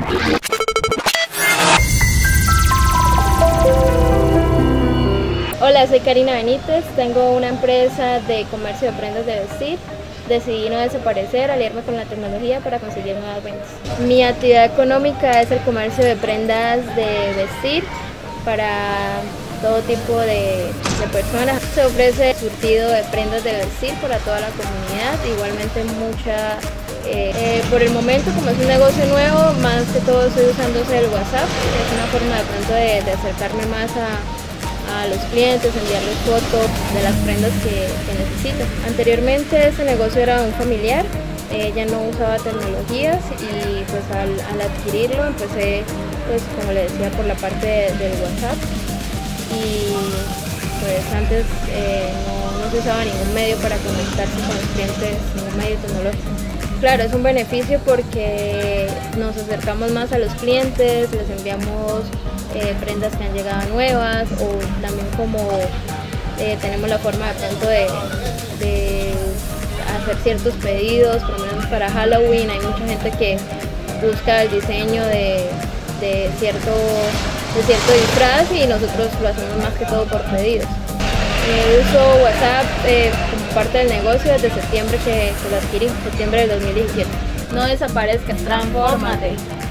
Hola, soy Karina Benítez, tengo una empresa de comercio de prendas de vestir. Decidí no desaparecer, aliarme con la tecnología para conseguir nuevas ventas. Mi actividad económica es el comercio de prendas de vestir para todo tipo de personas. Se ofrece surtido de prendas de vestir para toda la comunidad, igualmente por el momento, como es un negocio nuevo, más que todo estoy usando el WhatsApp. Es una forma de pronto de acercarme más a los clientes, enviarles fotos de las prendas que necesitan. Anteriormente este negocio era un familiar, ella no usaba tecnologías y pues al adquirirlo empecé, pues como le decía, por la parte del WhatsApp, y pues antes no se usaba ningún medio para conectarse con los clientes, ningún medio tecnológico. Claro, es un beneficio porque nos acercamos más a los clientes, les enviamos prendas que han llegado nuevas, o también como tenemos la forma de pronto de hacer ciertos pedidos, por lo menos para Halloween hay mucha gente que busca el diseño de cierto disfraz y nosotros lo hacemos más que todo por pedidos. Uso WhatsApp como parte del negocio desde septiembre que lo adquirí, septiembre del 2017. No desaparezcas, transfórmate.